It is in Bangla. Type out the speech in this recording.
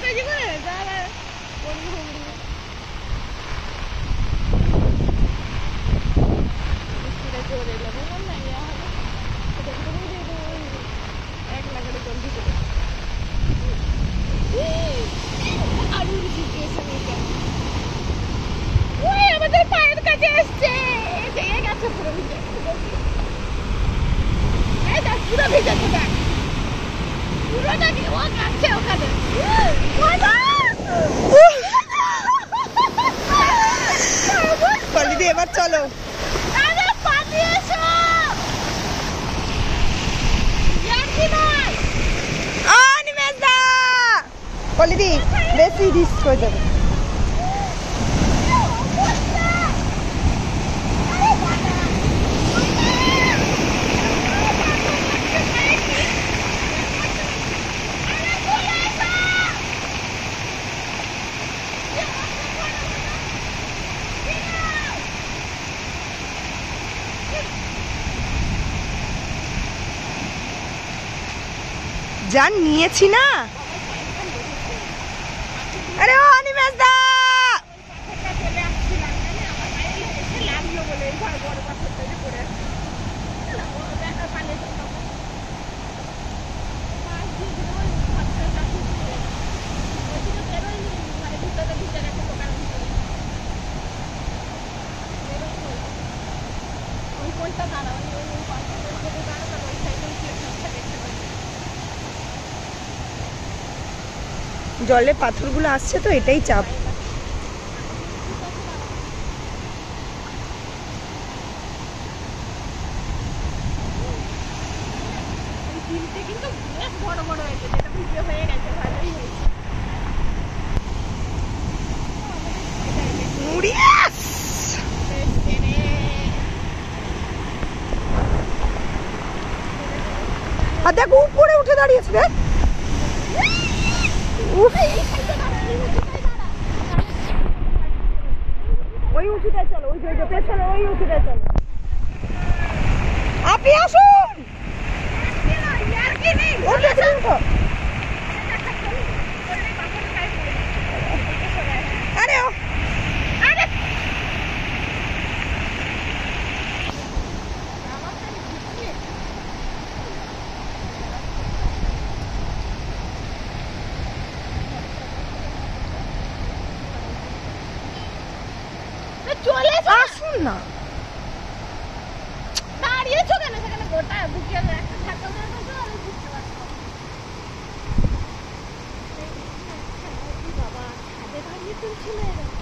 আমাদের পায়ের কাছে আসছে গেছে পুরো ভিজে পুরো ভিজেছে দেখ পুরোটা কি ও কাছে ওখানে পল্লিদি এবার চলো পল্লিদি বেশি রিস্ক হয়ে যাবে জান নিয়েছি না আরে ও অনিমেষ দা জলে পাথরগুলো আসছে তো এটাই চাপ আর দেখো উপরে উঠে দাঁড়িয়েছে দেখ ওই উঁচুটায় চলো ওই পেছনে ওই উঁচুটায় চলো আপনি আসুন আরে চলে আসুন না দাঁড়িয়েছো কেন সেখানে গোটা বুকে একটা ধাক্কা মেরে দিয়েছো আমি বুঝতে পারছি বাবা ছাদে দাঁড়িয়ে তুলছিল এরা